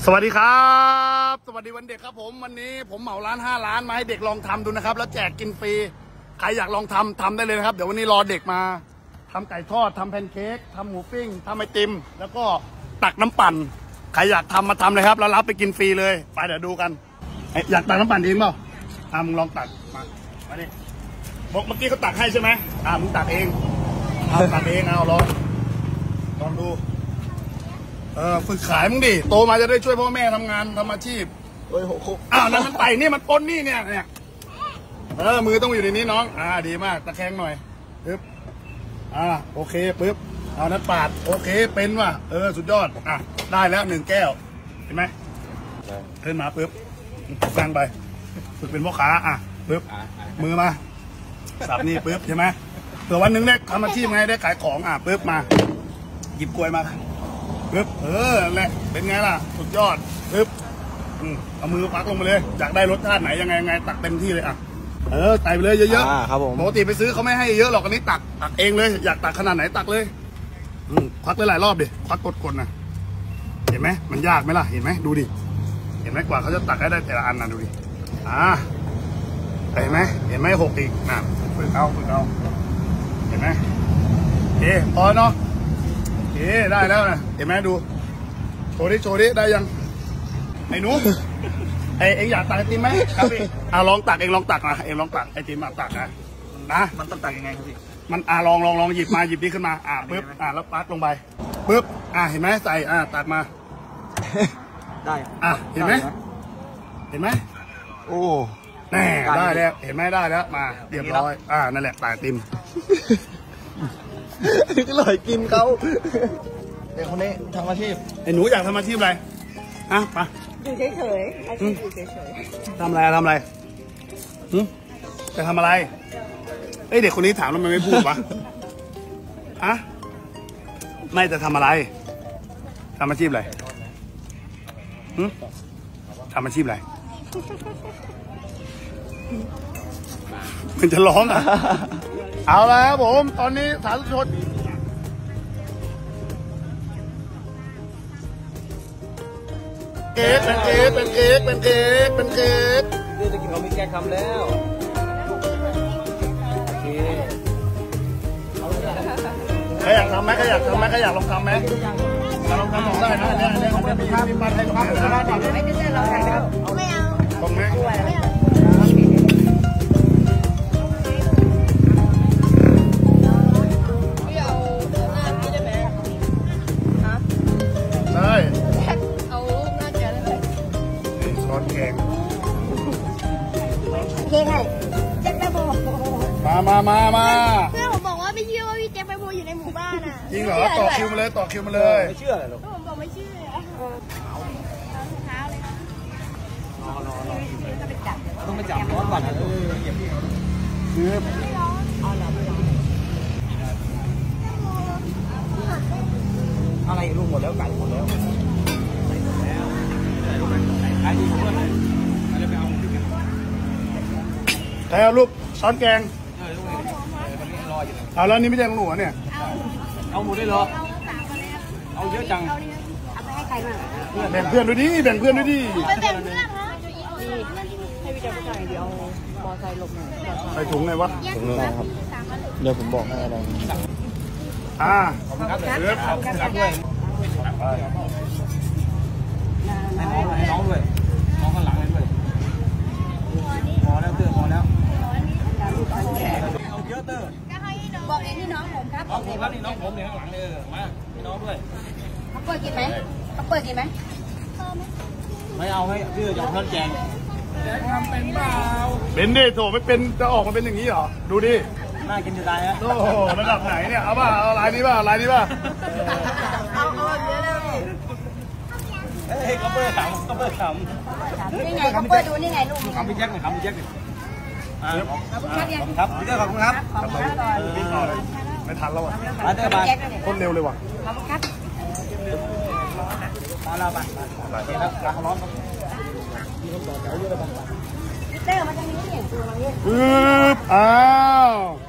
วัสดีครับสวัสดีวันเด็กครับผมวันนี้ผมเหมาร้าน5 ร้านมาให้เด็กลองทำดูนะครับแล้วแจกกินฟรีใครอยากลองทำได้เลยนะครับเดี๋ยววันนี้รอเด็กมาทำไก่ทอดทำแพนเค้กทำหมูปิ้งทำไอติมแล้วก็ตักน้ำปั่นใครอยากทำมาทำเลยครับแล้วรับไปกินฟรีเลยไปเดี๋ยวดูกันอยากตักน้ำปั่นเองเปล่ามึงลองตักมาดิบอกเมื่อกี้เขาตักให้ใช่ไหมมึงตักเองตักเองเอาลองดูฝึกขายมึงดิโตมาจะได้ช่วยพ่อแม่ทำงานทำอาชีพนั่นมันไต่นี่มันปนนี่เนี่ยมือต้องอยู่ในนี้น้องดีมากตะแคงหน่อยปึ๊บโอเคปึ๊บเอานัดปาดโอเคเป็นว่ะสุดยอดได้แล้ว1 แก้วเห็นไหมขึ้นมาปึ๊บตั้งไปฝึกเป็นพ่อค้าปึ๊บมือมาสับนี่ปึ๊บใช่ไหมเผื่อวันหนึ่งได้ทำอาชีพไงได้ขายของปึ๊บมาหยิบกล้วยมาปึ๊บแหละเป็นไงล่ะสุดยอดปึ๊บเอามือปักลงมาเลยอยากได้รสชาติไหนยังไงตักเต็มที่เลยใส่ไปเลยเยอะๆครับผมปกติไปซื้อเขาไม่ให้เยอะหรอกอันนี้ตักเองเลยอยากตักขนาดไหนตักเลยควักหลายรอบดิควักกดนะเห็นไหมมันยากไหมล่ะเห็นไหมดูดิเห็นไหมกว่าเขาจะตักได้แต่ละอันนะดูดิเห็นไหมหกอีกฝึกเอาเห็นไหมพอเนาะได้แล้วนะเห็นไหมดูโชว์ดิได้ยังไอ้หนูเอ็งอยากตักไอติมไหมครับพี่ลองตักเองลองตักเองลองตักไอติมตักนะมันต้องตักยังไงครับพี่มันลองหยิบนี่ขึ้นมาปึ๊บแล้วปักลงไปปึ๊บเห็นไหมใส่ตักมาได้เห็นไหมโอ้แน่ได้แล้วเห็นไหมได้แล้วมาเรียบร้อยนั่นแหละตักไอติมอร่อยกินเขาเด็กคนนี้ทำอาชีพไอ้หนูอยากทำอาชีพอะไรไปอยู่เฉยๆอาชีพอยู่เฉยๆทำอะไรจะทำอะไรเด็กคนนี้ถามแล้วมันไม่พูดวะไม่จะทำอะไรทำอาชีพอะไรทำอาชีพอะไรมันจะร้องเอาแล้วผมตอนนี้สาธุชนเป็นเค้กนี่จะกินเรามีแกงทำแล้วใครอยากทำไหมใครอยากลองทำไหมลองทำของได้นะเนี่ยมีปลาไทยกับปลาไม่ได้เราทำแล้วไม่เอาตรงไหมไม่เอาแจ็คแปโบมาเพื่อนผมบอกว่าไม่เชื่อว่าพี่แจ็คแปโบอยู่ในหมู่บ้านจริงเหรอต่อคิวมาเลยไม่เชื่อเลยหรอกผมบอกไม่เชื่อเท้าเลยต้องไปจับร้อนก่อนคืออะไรลูกหมดแล้วไก่หมดแล้วไก่ดีหมดเลยใครเอาลูกช้อนแกงแล้วนี่ไม่ใช่ของหนูเนี่ยเอาหมดได้เหรอเอาเยอะจังเอาไปให้ใครมาแบ่งเพื่อนด้วยดิไปแบ่งเพื่อนนะให้พี่แจ็คไปจ่ายเดี๋ยวมอไซค์หลบหน่อยใส่ถุงไงวะถุงอะไรครับเดี๋ยวผมบอกให้อะไรขอบคุณครับด้วยให้น้องด้วยน้องข้างหลังเลยด้วยพอแล้วพอแล้วเยอะเตอร์บอกเองที่น้องผมครับน้องผมครับนี่น้องผมเนี่ยข้างหลังเลยมาพี่น้องด้วยเขาเปิดกินไหมไม่เอาให้ชื่อจะเพิ่มแจงทำเป็นเปล่าเป็นดิโถไม่เป็นจะออกมาเป็นอย่างนี้เหรอดูดิน่ากินจะตายฮะโอ้โหระดับไหนเนี่ยเอาลายนี้ป่ะเอาเยอะเลยเขาเปิดขำนี่ไงเขาเปิดดูนี่ไงลูกขำพี่แจ็คหน่อยครับพี่พี่เตอร์ขอบคุณครับไม่ทันแล้วอ่ะคนเร็วเลยว่ะขอบคุณครับมาแล้วป่ะครับร้านร้อนครับมีคนต่อแถวเยอะเลยป่ะพี่เตอร์มาทางนี้เนี่ยอ้าว